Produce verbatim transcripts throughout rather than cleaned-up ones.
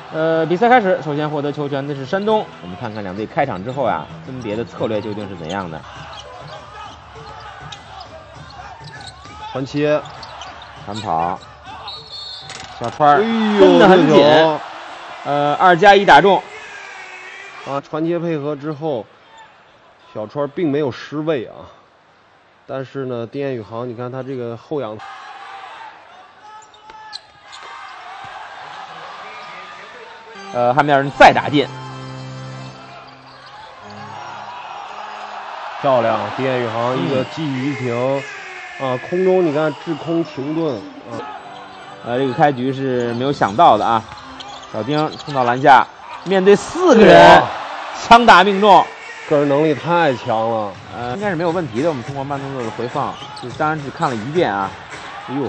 呃，比赛开始，首先获得球权的是山东。我们看看两队开场之后呀，分别的策略究竟是怎样的。 传切， 传跑，小川跟得很紧，呃，二加一打中。 啊，传切配合之后，小川并没有失位啊，但是呢，丁彦雨航，你看他这个后仰。 呃，汉密尔顿再打进， 漂亮！丁彦雨航一个击雨一平，啊，空中你看滞空停顿啊， 呃，这个开局是没有想到的啊。小丁冲到篮下，面对四个人，枪打命中， 个人能力太强了， 呃，应该是没有问题的。我们通过慢动作的回放，就当然只看了一遍啊。哎呦！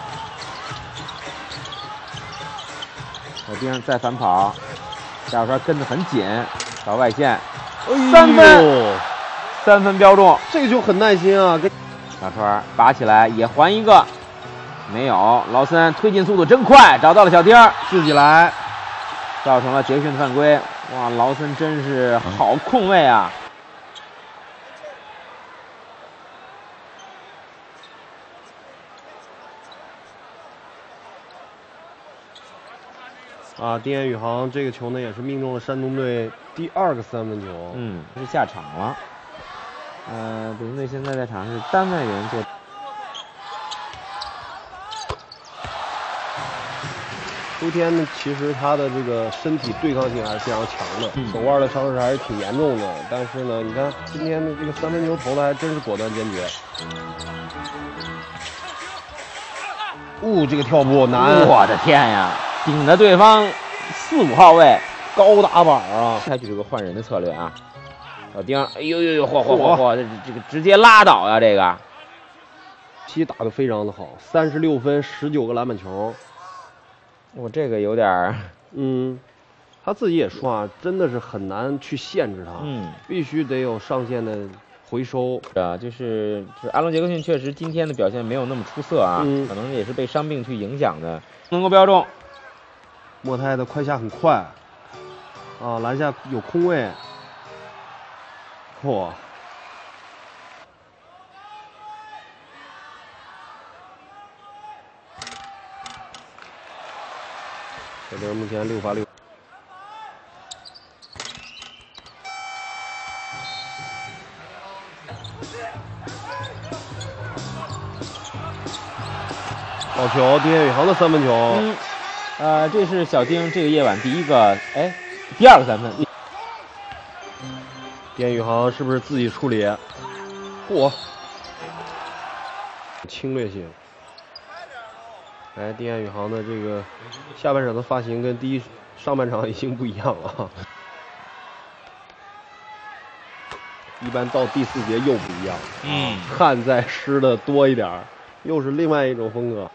小丁再反跑，小川跟得很紧，到外线，三分，三分标中， 这个就很耐心啊。跟小川拔起来也还一个，没有。劳森推进速度真快，找到了小丁， 自己来， 造成了杰克逊犯规。哇，劳森真是好控卫啊！ 啊，丁彦雨航这个球呢，也是命中了山东队第二个三分球。 嗯，是下场了。呃，北京队现在在场是单外援做。 周天呢，其实他的这个身体对抗性还是非常强的，嗯、手腕的伤势还是挺严重的。但是呢，你看今天的这个三分球投的还真是果断坚决。哦，这个跳步难！ 我的天呀！顶着对方四五号位， 高打板啊！ 采取这个换人的策略啊。小丁，哎呦呦呦，嚯嚯嚯嚯，这这个直接拉倒呀！这个期打得非常的好，三十六分，十九个篮板球。 我这个有点儿， 嗯，他自己也说啊，真的是很难去限制他， 嗯， 必须得有上限的回收。 啊，就是就是阿隆杰克逊确实今天的表现没有那么出色啊， 嗯、 可能也是被伤病去影响的，能够标中。 莫泰的快下很快，啊，篮下有空位，嚯！小丁目前六罚六。好球，丁彦雨航的三分球。 嗯，呃，这是小丁这个夜晚第一个，哎，第二个三分。 丁彦雨航是不是自己处理？嚯，侵略性。哎，丁彦雨航的这个下半场的发型跟第一上半场已经不一样了，一般到第四节又不一样， 嗯， 汗在湿的多一点，又是另外一种风格。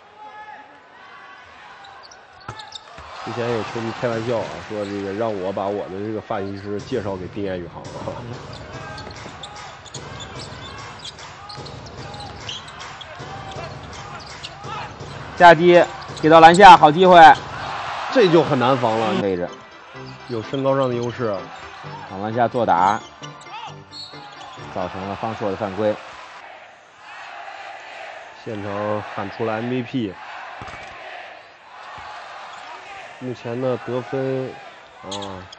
之前有球迷开玩笑啊，说这个让我把我的这个发型师介绍给丁彦雨航啊。 下击给到篮下，好机会， 这就很难防了。 位置有身高上的优势， 往篮下做打，造成了方硕的犯规。 现场喊出来 M V P。目前的得分啊，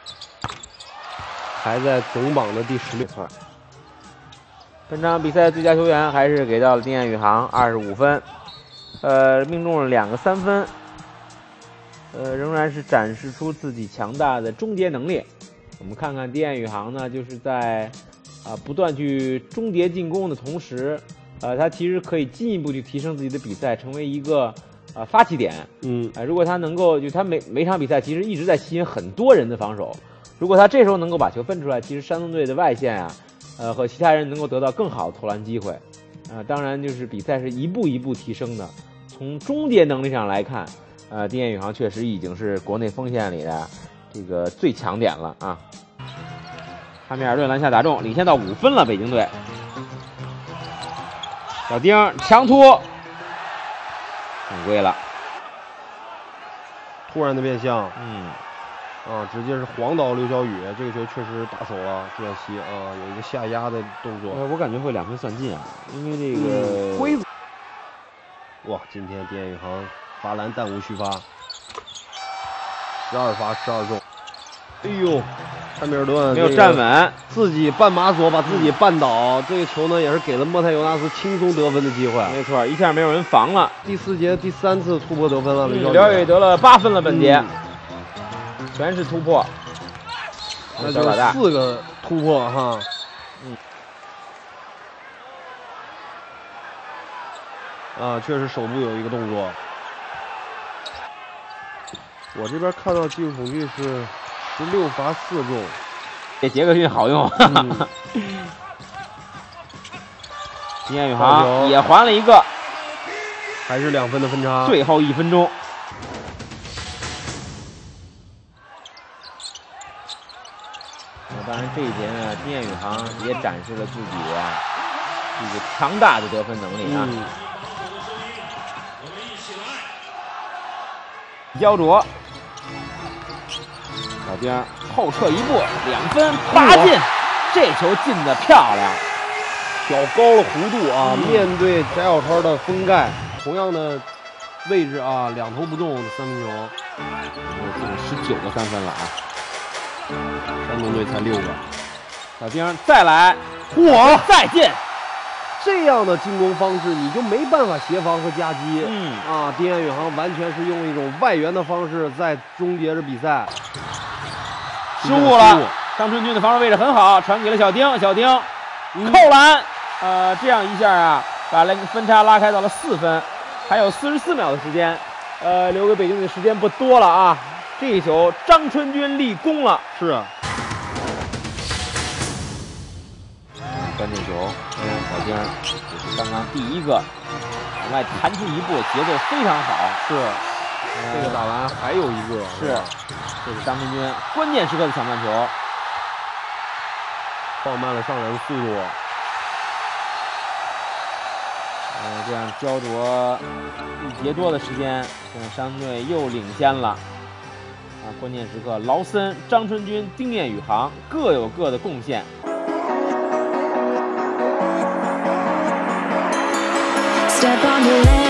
还在总榜的第十六分。 本场比赛最佳球员还是给到了丁彦雨航，二十五分。呃，命中了两个三分，呃，仍然是展示出自己强大的终结能力。我们看看丁彦雨航呢，就是在啊、呃、不断去终结进攻的同时，呃，他其实可以进一步去提升自己的比赛，成为一个啊、呃、发起点。 嗯， 呃，如果他能够，就他每每场比赛其实一直在吸引很多人的防守，如果他这时候能够把球分出来，其实山东队的外线啊，呃和其他人能够得到更好的投篮机会。啊、呃，当然就是比赛是一步一步提升的。从终结能力上来看，呃，丁彦雨航确实已经是国内锋线里的这个最强点了啊。汉密尔顿篮下打中，领先到五分了，北京队。小丁强突，犯规了。 突然的变向， 嗯， 啊，直接是晃倒刘晓宇，这个球确实打手了，朱彦西啊，有一个下压的动作。 呃，我感觉会两分散尽啊，因为这个规、嗯。哇，今天电宇航罚篮弹无虚发，十二罚十二中。哎呦，汉密尔顿没有站稳， 自己半马索把自己绊倒，这个球呢也是给了莫泰尤纳斯轻松得分的机会。 没错，一下没有人防了。 第四节第三次突破得分了， 刘晓宇得了八分了，本节。嗯全是突破， 那就是四个突破哈。嗯。啊，确实手部有一个动作。我这边看到技术统计是十六罚四中， 这杰克逊好用。 嗯、 丁彦雨航也还了一个， 还是两分的分差。 最后一分钟。当然，这一节呢，丁彦雨航也展示了自己啊这个强大的得分能力啊。焦灼，小丁后撤一步，两分八进，这球进的漂亮， 挑高了弧度啊！嗯、面对翟小超的封盖，同样的位置啊，两投不中的三分球， 进了十九个三分了啊！ 山东队才六个， 小丁再来， 嚯， 再进， 这样的进攻方式你就没办法协防和夹击。 嗯啊，丁彦雨航完全是用一种外援的方式在终结着比赛。 失误了，张春军的防守位置很好，传给了小丁，小丁扣篮，呃，这样一下啊，把那个分差拉开到了四分，还有四十四秒的时间，呃，留给北京队的时间不多了啊。这一球张春军立功了， 是。 关键球，小丁这是刚刚第一个往外弹出一步，节奏非常好。 是，呃、这个打篮还有一个是，这是张春军关键时刻的抢断球， 放慢了上篮速度。 呃，这样焦灼一节多的时间，现在山东队又领先了。啊，关键时刻，劳森、张春军、丁彦雨航各有各的贡献。Step on the land.